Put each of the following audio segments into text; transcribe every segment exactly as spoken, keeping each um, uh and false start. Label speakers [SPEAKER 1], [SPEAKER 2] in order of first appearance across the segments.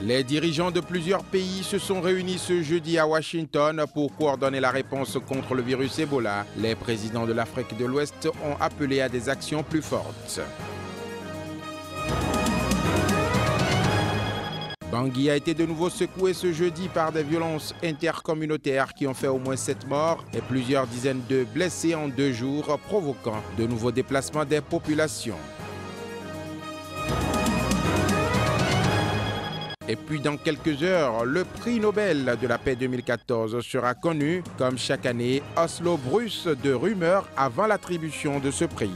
[SPEAKER 1] Les dirigeants de plusieurs pays se sont réunis ce jeudi à Washington pour coordonner la réponse contre le virus Ebola. Les présidents de l'Afrique de l'Ouest ont appelé à des actions plus fortes. Bangui a été de nouveau secoué ce jeudi par des violences intercommunautaires qui ont fait au moins sept morts et plusieurs dizaines de blessés en deux jours, provoquant de nouveaux déplacements des populations. Et puis dans quelques heures, le prix Nobel de la paix deux mille quatorze sera connu. Comme chaque année, Oslo brusse de rumeurs avant l'attribution de ce prix.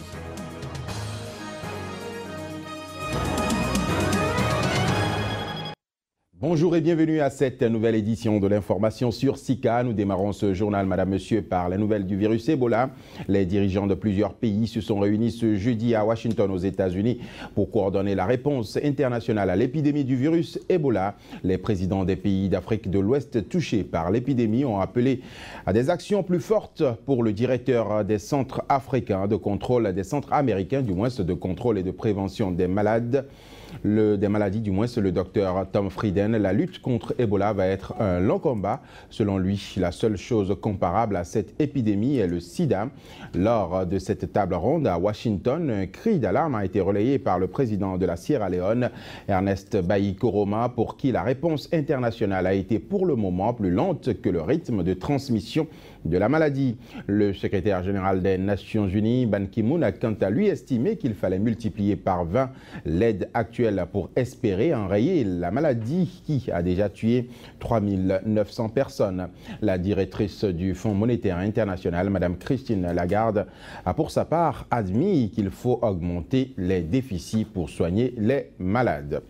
[SPEAKER 2] Bonjour et bienvenue à cette nouvelle édition de l'information sur SICA. Nous démarrons ce journal, Madame, Monsieur, par les nouvelles du virus Ebola. Les dirigeants de plusieurs pays se sont réunis ce jeudi à Washington, aux États-Unis, pour coordonner la réponse internationale à l'épidémie du virus Ebola. Les présidents des pays d'Afrique de l'Ouest touchés par l'épidémie ont appelé à des actions plus fortes pour le directeur des centres africains de contrôle, des centres américains, du moins de contrôle et de prévention des malades. Le, des maladies, du moins, c'est le docteur Tom Frieden. La lutte contre Ebola va être un long combat. Selon lui, la seule chose comparable à cette épidémie est le sida. Lors de cette table ronde à Washington, un cri d'alarme a été relayé par le président de la Sierra Leone, Ernest Bai Koroma, pour qui la réponse internationale a été pour le moment plus lente que le rythme de transmission de la maladie. Le secrétaire général des Nations Unies, Ban Ki-moon, a quant à lui estimé qu'il fallait multiplier par vingt l'aide actuelle pour espérer enrayer la maladie qui a déjà tué trois mille neuf cents personnes. La directrice du Fonds monétaire international, Madame Christine Lagarde, a pour sa part admis qu'il faut augmenter les déficits pour soigner les malades.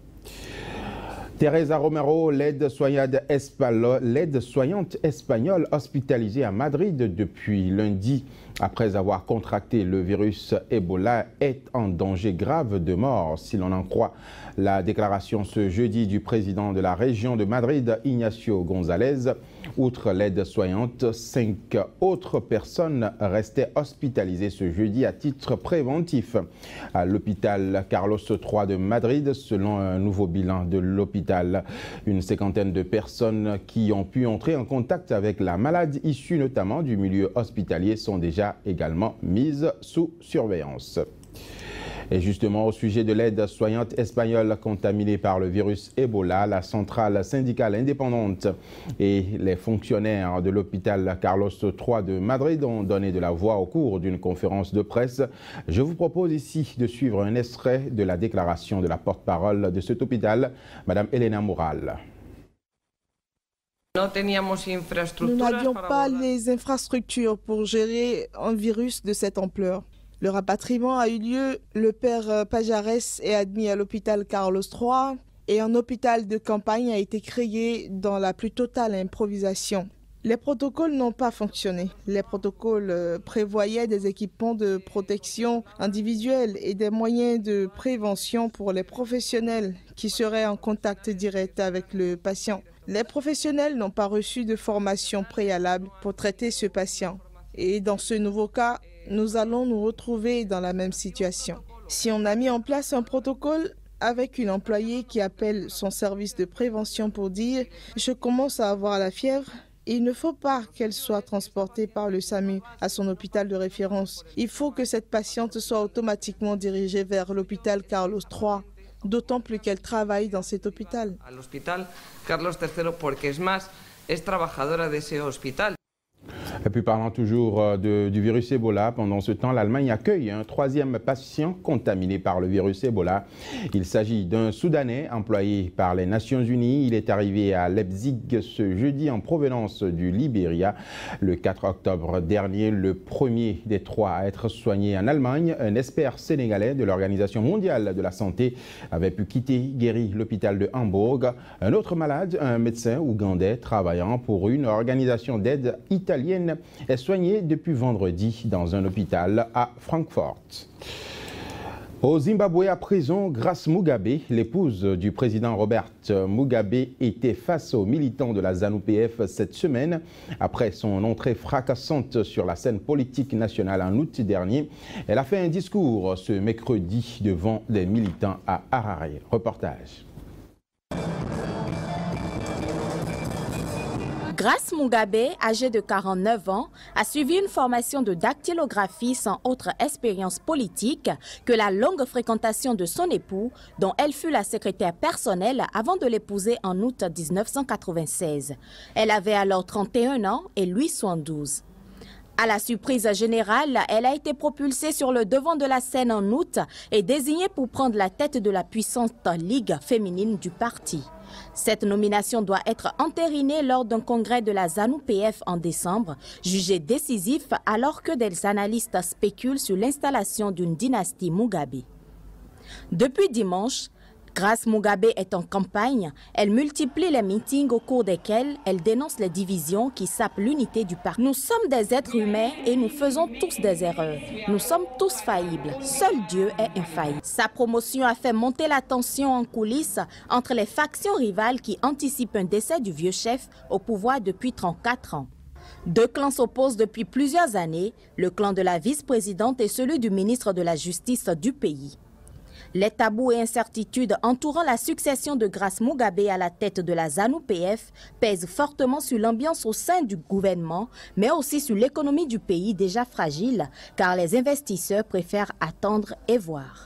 [SPEAKER 2] Teresa Romero, l'aide-soignante espagnole hospitalisée à Madrid depuis lundi après avoir contracté le virus Ebola, est en danger grave de mort, si l'on en croit la déclaration ce jeudi du président de la région de Madrid, Ignacio González. Outre l'aide-soignante, cinq autres personnes restaient hospitalisées ce jeudi à titre préventif à l'hôpital Carlos trois de Madrid, selon un nouveau bilan de l'hôpital. Une cinquantaine de personnes qui ont pu entrer en contact avec la malade, issue notamment du milieu hospitalier, sont déjà également mises sous surveillance. Et justement, au sujet de l'aide-soignante espagnole contaminée par le virus Ebola, la centrale syndicale indépendante et les fonctionnaires de l'hôpital Carlos trois de Madrid ont donné de la voix au cours d'une conférence de presse. Je vous propose ici de suivre un extrait de la déclaration de la porte-parole de cet hôpital, Madame Elena Moral.
[SPEAKER 3] Nous n'avions pas les infrastructures pour gérer un virus de cette ampleur. Le rapatriement a eu lieu, le père Pajares est admis à l'hôpital Carlos trois et un hôpital de campagne a été créé dans la plus totale improvisation. Les protocoles n'ont pas fonctionné. Les protocoles prévoyaient des équipements de protection individuelle et des moyens de prévention pour les professionnels qui seraient en contact direct avec le patient. Les professionnels n'ont pas reçu de formation préalable pour traiter ce patient. Et dans ce nouveau cas, nous allons nous retrouver dans la même situation. Si on a mis en place un protocole avec une employée qui appelle son service de prévention pour dire « je commence à avoir la fièvre », il ne faut pas qu'elle soit transportée par le SAMU à son hôpital de référence. Il faut que cette patiente soit automatiquement dirigée vers l'hôpital Carlos trois, d'autant plus qu'elle travaille dans cet hôpital.
[SPEAKER 4] À l'hôpital Carlos trois, porque es más, es trabajadora de ese hospital.
[SPEAKER 2] Et puis parlant toujours de, du virus Ebola, pendant ce temps, l'Allemagne accueille un troisième patient contaminé par le virus Ebola. Il s'agit d'un Soudanais employé par les Nations Unies. Il est arrivé à Leipzig ce jeudi en provenance du Libéria. Le quatre octobre dernier, le premier des trois à être soigné en Allemagne, un expert sénégalais de l'Organisation mondiale de la santé, avait pu quitter guéri l'hôpital de Hambourg. Un autre malade, un médecin ougandais travaillant pour une organisation d'aide italienne, est soigné depuis vendredi dans un hôpital à Francfort. Au Zimbabwe, à prison, Grace Mugabe, l'épouse du président Robert Mugabe, était face aux militants de la ZANU-P F cette semaine. Après son entrée fracassante sur la scène politique nationale en août dernier, elle a fait un discours ce mercredi devant les militants à Harare. Reportage.
[SPEAKER 5] Grace Mugabe, âgée de quarante-neuf ans, a suivi une formation de dactylographie sans autre expérience politique que la longue fréquentation de son époux, dont elle fut la secrétaire personnelle avant de l'épouser en août mille neuf cent quatre-vingt-seize. Elle avait alors trente et un ans et lui soixante-douze. À la surprise générale, elle a été propulsée sur le devant de la scène en août et désignée pour prendre la tête de la puissante Ligue féminine du parti. Cette nomination doit être entérinée lors d'un congrès de la ZANU P F en décembre, jugé décisif alors que des analystes spéculent sur l'installation d'une dynastie Mugabe. Depuis dimanche, Grace Mugabe est en campagne. Elle multiplie les meetings au cours desquels elle dénonce les divisions qui sapent l'unité du parti. Nous sommes des êtres humains et nous faisons tous des erreurs. Nous sommes tous faillibles. Seul Dieu est infaillible. Sa promotion a fait monter la tension en coulisses entre les factions rivales qui anticipent un décès du vieux chef au pouvoir depuis trente-quatre ans. Deux clans s'opposent depuis plusieurs années, le clan de la vice-présidente et celui du ministre de la Justice du pays. Les tabous et incertitudes entourant la succession de Grace Mugabe à la tête de la ZANU P F pèsent fortement sur l'ambiance au sein du gouvernement, mais aussi sur l'économie du pays déjà fragile, car les investisseurs préfèrent attendre et voir.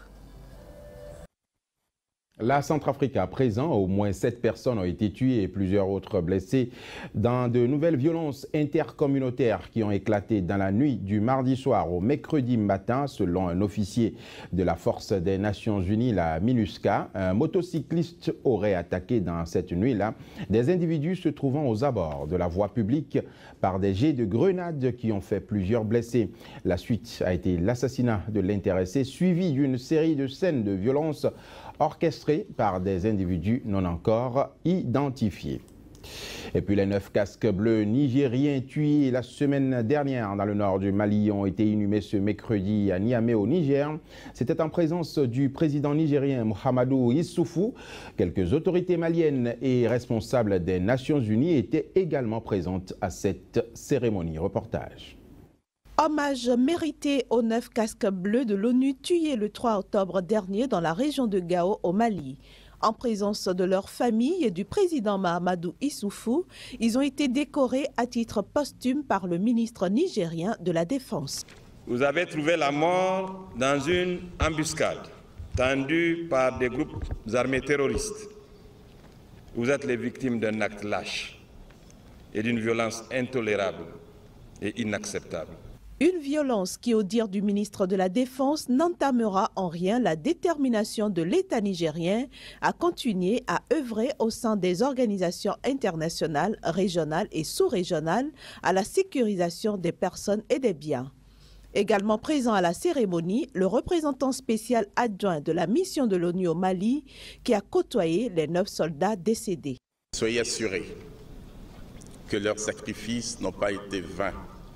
[SPEAKER 2] La Centrafrique à présent, au moins sept personnes ont été tuées et plusieurs autres blessées dans de nouvelles violences intercommunautaires qui ont éclaté dans la nuit du mardi soir au mercredi matin, selon un officier de la Force des Nations Unies, la MINUSCA. Un motocycliste aurait attaqué dans cette nuit-là des individus se trouvant aux abords de la voie publique par des jets de grenades qui ont fait plusieurs blessés. La suite a été l'assassinat de l'intéressé, suivi d'une série de scènes de violence orchestrés par des individus non encore identifiés. Et puis les neuf casques bleus nigériens tués la semaine dernière dans le nord du Mali ont été inhumés ce mercredi à Niamey au Niger. C'était en présence du président nigérien Mohamedou Issoufou. Quelques autorités maliennes et responsables des Nations Unies étaient également présentes à cette cérémonie. Reportage.
[SPEAKER 3] Hommage mérité aux neuf casques bleus de l'ONU tués le trois octobre dernier dans la région de Gao au Mali. En présence de leur famille et du président Mahamadou Issoufou, ils ont été décorés à titre posthume par le ministre nigérien de la Défense.
[SPEAKER 6] Vous avez trouvé la mort dans une embuscade tendue par des groupes armés terroristes. Vous êtes les victimes d'un acte lâche et d'une violence intolérable et inacceptable.
[SPEAKER 3] Une violence qui, au dire du ministre de la Défense, n'entamera en rien la détermination de l'État nigérien à continuer à œuvrer au sein des organisations internationales, régionales et sous-régionales à la sécurisation des personnes et des biens. Également présent à la cérémonie, le représentant spécial adjoint de la mission de l'ONU au Mali qui a côtoyé les neuf soldats décédés.
[SPEAKER 7] Soyez assurés que leurs sacrifices n'ont pas été vains,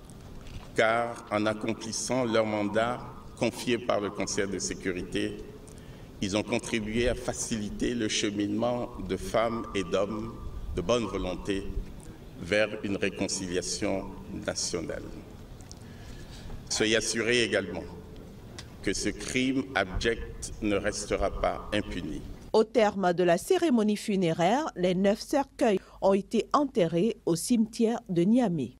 [SPEAKER 7] car en accomplissant leur mandat confié par le Conseil de sécurité, ils ont contribué à faciliter le cheminement de femmes et d'hommes de bonne volonté vers une réconciliation nationale. Soyez assurés également que ce crime abject ne restera pas impuni.
[SPEAKER 3] Au terme de la cérémonie funéraire, les neuf cercueils ont été enterrés au cimetière de Niamey.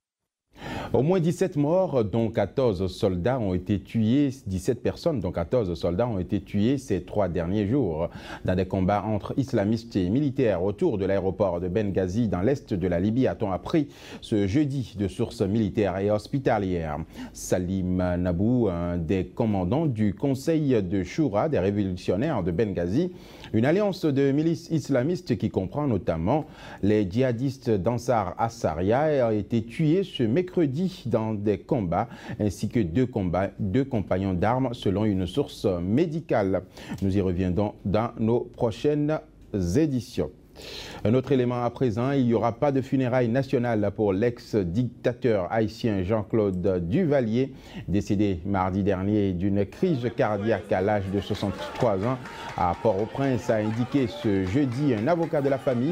[SPEAKER 2] Au moins dix-sept morts, dont quatorze soldats ont été tués, dix-sept personnes, dont quatorze soldats ont été tués ces trois derniers jours dans des combats entre islamistes et militaires autour de l'aéroport de Benghazi dans l'est de la Libye, a-t-on appris ce jeudi de sources militaires et hospitalières. Salim Nabou, un des commandants du Conseil de Choura des révolutionnaires de Benghazi, une alliance de milices islamistes qui comprend notamment les djihadistes d'Ansar Assaria, a été tué ce mercredi dans des combats, ainsi que deux, combats, deux compagnons d'armes selon une source médicale. Nous y reviendrons dans nos prochaines éditions. Un autre élément à présent, il n'y aura pas de funérailles nationales pour l'ex-dictateur haïtien Jean-Claude Duvalier, décédé mardi dernier d'une crise cardiaque à l'âge de soixante-trois ans à Port-au-Prince, a indiqué ce jeudi un avocat de la famille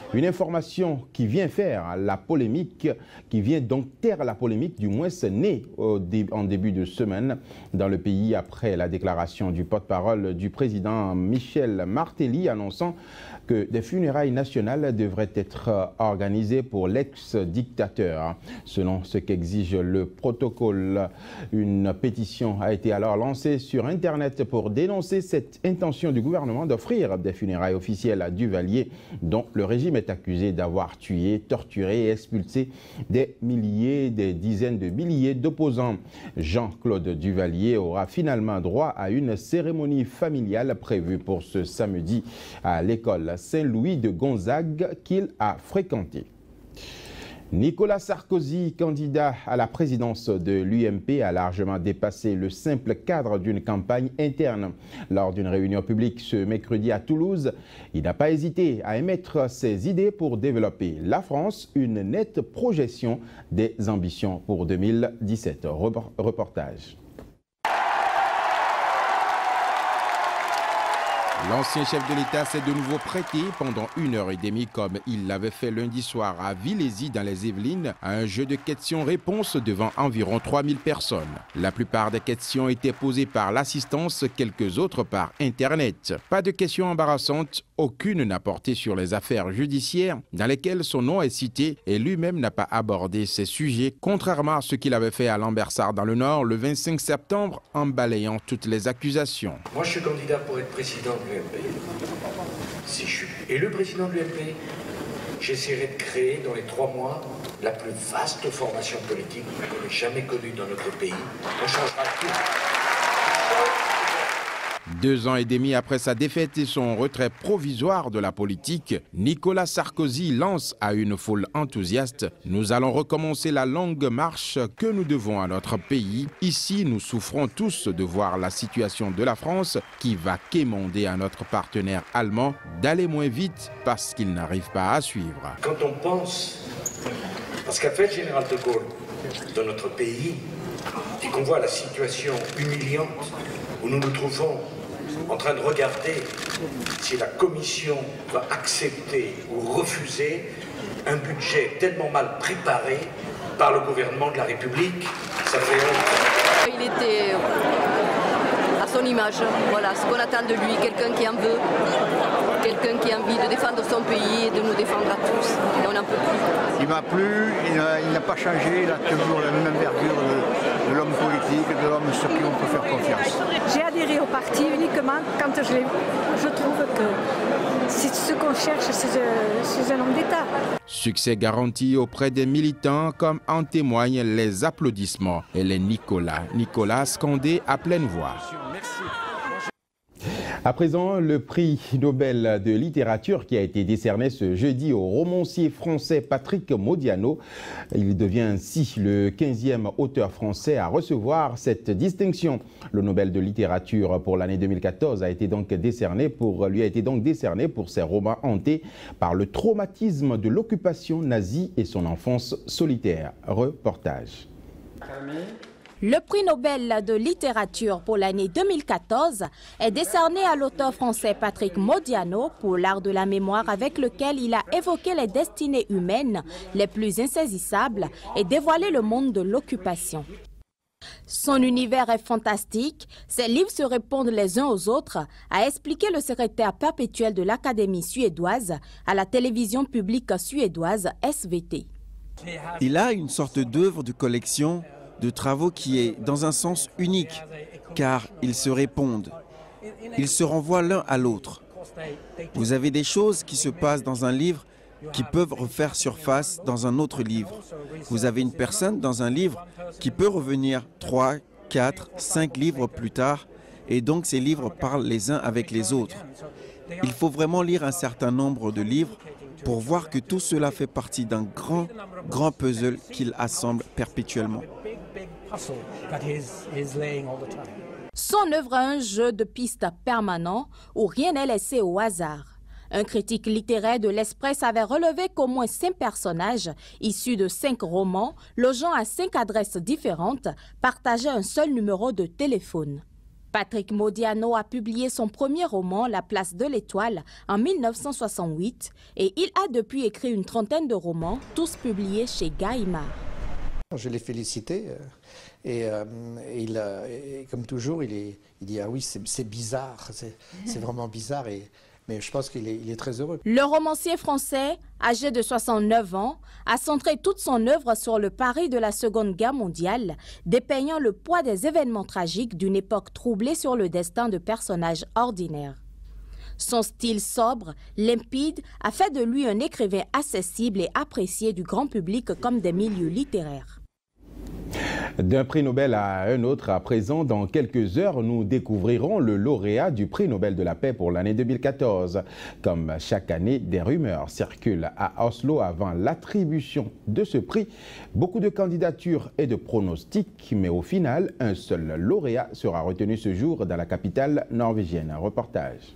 [SPEAKER 2] Une information qui vient faire la polémique, qui vient donc taire la polémique, du moins née au dé en début de semaine dans le pays après la déclaration du porte-parole du président Michel Martelly annonçant que des funérailles nationales devraient être organisées pour l'ex-dictateur. Selon ce qu'exige le protocole, une pétition a été alors lancée sur Internet pour dénoncer cette intention du gouvernement d'offrir des funérailles officielles à Duvalier, dont le régime est accusé d'avoir tué, torturé et expulsé des milliers, des dizaines de milliers d'opposants. Jean-Claude Duvalier aura finalement droit à une cérémonie familiale prévue pour ce samedi à l'école Saint-Louis de Gonzague qu'il a fréquenté. Nicolas Sarkozy, candidat à la présidence de l'U M P, a largement dépassé le simple cadre d'une campagne interne. Lors d'une réunion publique ce mercredi à Toulouse, il n'a pas hésité à émettre ses idées pour développer la France, une nette projection des ambitions pour deux mille dix-sept. Reportage.
[SPEAKER 1] L'ancien chef de l'État s'est de nouveau prêté pendant une heure et demie, comme il l'avait fait lundi soir à Villézy dans les Yvelines, à un jeu de questions-réponses devant environ trois mille personnes. La plupart des questions étaient posées par l'assistance, quelques autres par Internet. Pas de questions embarrassantes, aucune n'a porté sur les affaires judiciaires dans lesquelles son nom est cité et lui-même n'a pas abordé ces sujets, contrairement à ce qu'il avait fait à Lambersart dans le Nord le vingt-cinq septembre en balayant toutes les accusations.
[SPEAKER 8] Moi je suis candidat pour être président de l'U M P. Si je suis élu président de l'U M P, j'essaierai de créer dans les trois mois la plus vaste formation politique qu'on ait jamais connue dans notre pays. On changera tout.
[SPEAKER 1] Deux ans et demi après sa défaite et son retrait provisoire de la politique, Nicolas Sarkozy lance à une foule enthousiaste « Nous allons recommencer la longue marche que nous devons à notre pays. Ici, nous souffrons tous de voir la situation de la France qui va quémander à notre partenaire allemand d'aller moins vite parce qu'il n'arrive pas à suivre. »
[SPEAKER 8] Quand on pense, parce qu'a fait le général de Gaulle dans notre pays, et qu'on voit la situation humiliante où nous nous trouvons en train de regarder si la Commission va accepter ou refuser un budget tellement mal préparé par le gouvernement de la République. Ça fait honte.
[SPEAKER 9] Il était à son image, voilà ce qu'on attend de lui, quelqu'un qui en veut, quelqu'un qui a envie de défendre son pays et de nous défendre à tous. Et on n'en peut plus.
[SPEAKER 10] Il m'a plu, il n'a pas changé, il a toujours la même envergure de, de l'homme politique, de l'homme sur qui on peut faire confiance.
[SPEAKER 11] J'ai adhéré au parti uniquement quand je, je trouve que c'est ce qu'on cherche, c'est un homme d'État.
[SPEAKER 1] Succès garanti auprès des militants, comme en témoignent les applaudissements et les Nicolas. Nicolas scandé à pleine voix.
[SPEAKER 2] À présent, le prix Nobel de littérature qui a été décerné ce jeudi au romancier français Patrick Modiano. Il devient ainsi le quinzième auteur français à recevoir cette distinction. Le Nobel de littérature pour l'année deux mille quatorze a été donc décerné pour, lui a été donc décerné pour ses romans hantés par le traumatisme de l'occupation nazie et son enfance solitaire. Reportage.
[SPEAKER 5] Le prix Nobel de littérature pour l'année deux mille quatorze est décerné à l'auteur français Patrick Modiano pour l'art de la mémoire avec lequel il a évoqué les destinées humaines les plus insaisissables et dévoilé le monde de l'occupation. Son univers est fantastique, ses livres se répondent les uns aux autres, a expliqué le secrétaire perpétuel de l'Académie suédoise à la télévision publique suédoise S V T.
[SPEAKER 12] Il a une sorte d'œuvre de collection de travaux qui est dans un sens unique, car ils se répondent. Ils se renvoient l'un à l'autre. Vous avez des choses qui se passent dans un livre qui peuvent refaire surface dans un autre livre. Vous avez une personne dans un livre qui peut revenir trois, quatre, cinq livres plus tard, et donc ces livres parlent les uns avec les autres. Il faut vraiment lire un certain nombre de livres pour voir que tout cela fait partie d'un grand, grand puzzle qu'il assemble perpétuellement.
[SPEAKER 5] Son œuvre est un jeu de pistes permanent où rien n'est laissé au hasard. Un critique littéraire de l'Express avait relevé qu'au moins cinq personnages, issus de cinq romans, logeant à cinq adresses différentes, partageaient un seul numéro de téléphone. Patrick Modiano a publié son premier roman, La place de l'étoile, en mille neuf cent soixante-huit et il a depuis écrit une trentaine de romans, tous publiés chez Gallimard.
[SPEAKER 13] Je l'ai félicité et, euh, et, il, et comme toujours, il, est, il dit « Ah oui, c'est bizarre, c'est vraiment bizarre ». Et, mais je pense qu'il est, il est très heureux.
[SPEAKER 5] Le romancier français, âgé de soixante-neuf ans, a centré toute son œuvre sur le Paris de la Seconde Guerre mondiale, dépeignant le poids des événements tragiques d'une époque troublée sur le destin de personnages ordinaires. Son style sobre, limpide, a fait de lui un écrivain accessible et apprécié du grand public comme des milieux littéraires.
[SPEAKER 2] D'un prix Nobel à un autre, à présent, dans quelques heures, nous découvrirons le lauréat du prix Nobel de la paix pour l'année deux mille quatorze. Comme chaque année, des rumeurs circulent à Oslo avant l'attribution de ce prix. Beaucoup de candidatures et de pronostics, mais au final, un seul lauréat sera retenu ce jour dans la capitale norvégienne. Un reportage.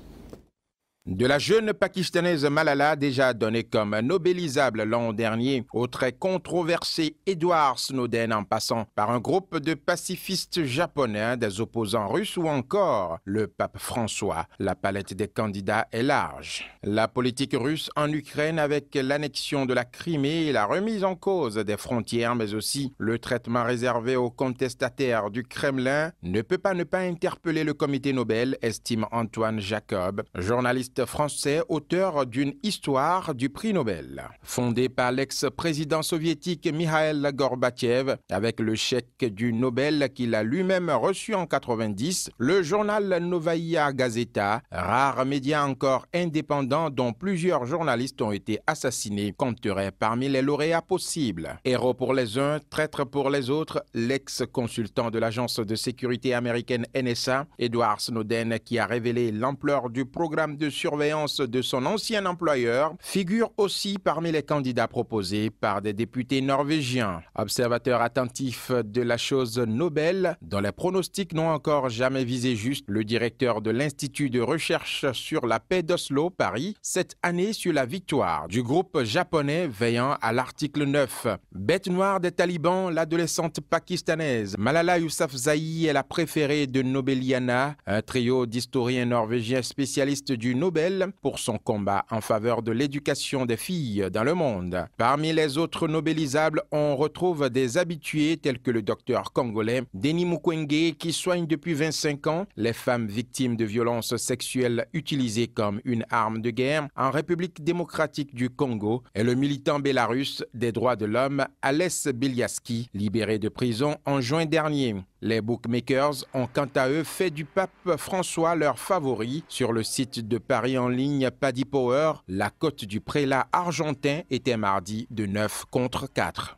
[SPEAKER 1] De la jeune Pakistanaise Malala, déjà donnée comme nobelisable l'an dernier, au très controversé Edward Snowden, en passant par un groupe de pacifistes japonais, des opposants russes ou encore le pape François. La palette des candidats est large. La politique russe en Ukraine avec l'annexion de la Crimée et la remise en cause des frontières, mais aussi le traitement réservé aux contestataires du Kremlin, ne peut pas ne pas interpeller le comité Nobel, estime Antoine Jacob, journaliste français, auteur d'une histoire du prix Nobel. Fondé par l'ex-président soviétique Mikhail Gorbatchev, avec le chèque du Nobel qu'il a lui-même reçu en quatre-vingt-dix, le journal Novaya Gazeta, rare média encore indépendant dont plusieurs journalistes ont été assassinés, compterait parmi les lauréats possibles. Héros pour les uns, traître pour les autres, l'ex-consultant de l'agence de sécurité américaine N S A, Edward Snowden, qui a révélé l'ampleur du programme de surveillance de son ancien employeur, figure aussi parmi les candidats proposés par des députés norvégiens. Observateur attentif de la chose Nobel, dont les pronostics n'ont encore jamais visé juste, le directeur de l'Institut de recherche sur la paix d'Oslo, Paris, cette année sur la victoire du groupe japonais veillant à l'article neuf. Bête noire des talibans, l'adolescente pakistanaise Malala Yousafzai est la préférée de Nobeliana, un trio d'historiens norvégiens spécialistes du Nobel pour son combat en faveur de l'éducation des filles dans le monde. Parmi les autres nobelisables, on retrouve des habitués tels que le docteur congolais Denis Mukwege qui soigne depuis vingt-cinq ans les femmes victimes de violences sexuelles utilisées comme une arme de guerre en République démocratique du Congo, et le militant bélarusse des droits de l'homme Ales Bialiatski, libéré de prison en juin dernier. Les bookmakers ont quant à eux fait du pape François leur favori. Sur le site de Paris en ligne Paddy Power, la cote du prélat argentin était mardi de neuf contre quatre.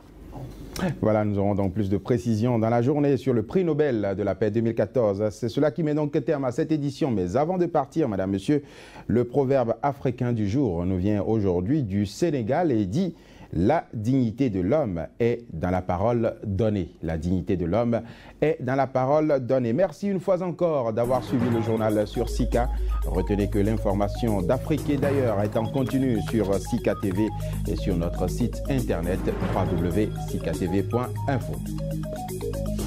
[SPEAKER 2] Voilà, nous aurons donc plus de précisions dans la journée sur le prix Nobel de la paix deux mille quatorze. C'est cela qui met donc terme à cette édition. Mais avant de partir, madame, monsieur, le proverbe africain du jour nous vient aujourd'hui du Sénégal et dit: la dignité de l'homme est dans la parole donnée. La dignité de l'homme est dans la parole donnée. Merci une fois encore d'avoir suivi le journal sur Sika. Retenez que l'information d'Afrique et d'ailleurs est en continu sur Sika T V et sur notre site internet w w w point sika t v point info.